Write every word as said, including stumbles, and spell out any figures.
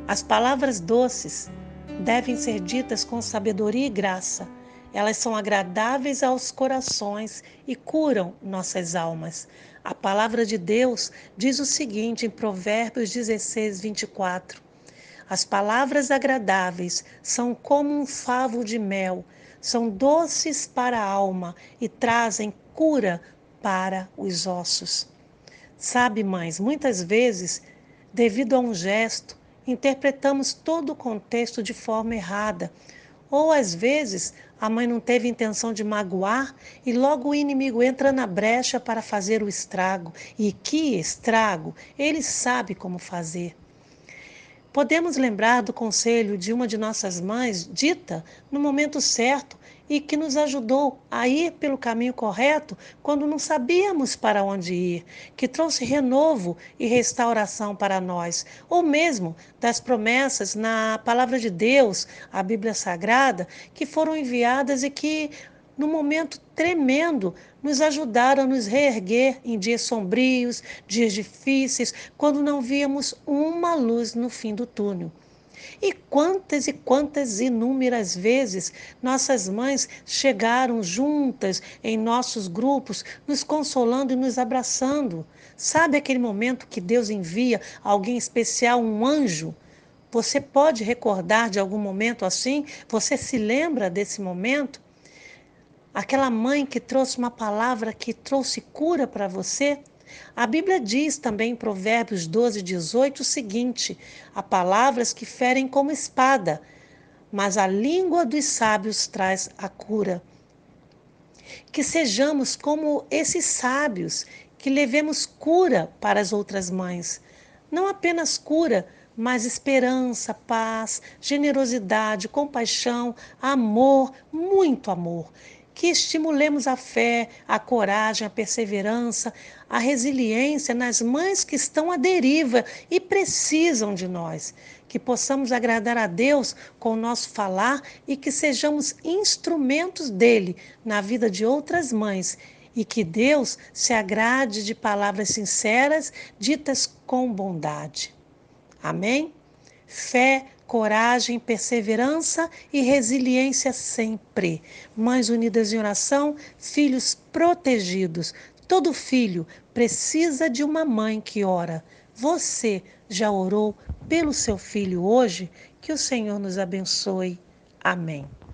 As palavras doces devem ser ditas com sabedoria e graça. Elas são agradáveis aos corações e curam nossas almas. A palavra de Deus diz o seguinte em Provérbios dezesseis, vinte e quatro. As palavras agradáveis são como um favo de mel, são doces para a alma e trazem cura para os ossos. Sabe, mães, muitas vezes, devido a um gesto, interpretamos todo o contexto de forma errada. Ou às vezes a mãe não teve intenção de magoar e logo o inimigo entra na brecha para fazer o estrago. E que estrago! Ele sabe como fazer. Podemos lembrar do conselho de uma de nossas mães, dita no momento certo e que nos ajudou a ir pelo caminho correto quando não sabíamos para onde ir, que trouxe renovo e restauração para nós, ou mesmo das promessas na palavra de Deus, a Bíblia Sagrada, que foram enviadas e que num momento tremendo, nos ajudaram a nos reerguer em dias sombrios, dias difíceis, quando não víamos uma luz no fim do túnel. E quantas e quantas inúmeras vezes nossas mães chegaram juntas em nossos grupos, nos consolando e nos abraçando. Sabe aquele momento que Deus envia alguém especial, um anjo? Você pode recordar de algum momento assim? Você se lembra desse momento? Aquela mãe que trouxe uma palavra que trouxe cura para você? A Bíblia diz também em Provérbios doze, dezoito o seguinte: há palavras que ferem como espada, mas a língua dos sábios traz a cura. Que sejamos como esses sábios, que levemos cura para as outras mães. Não apenas cura, mas esperança, paz, generosidade, compaixão, amor, muito amor. Que estimulemos a fé, a coragem, a perseverança, a resiliência nas mães que estão à deriva e precisam de nós. Que possamos agradar a Deus com o nosso falar e que sejamos instrumentos dele na vida de outras mães. E que Deus se agrade de palavras sinceras, ditas com bondade. Amém? Fé, coragem, perseverança e resiliência sempre. Mães unidas em oração, filhos protegidos. Todo filho precisa de uma mãe que ora. Você já orou pelo seu filho hoje? Que o Senhor nos abençoe. Amém.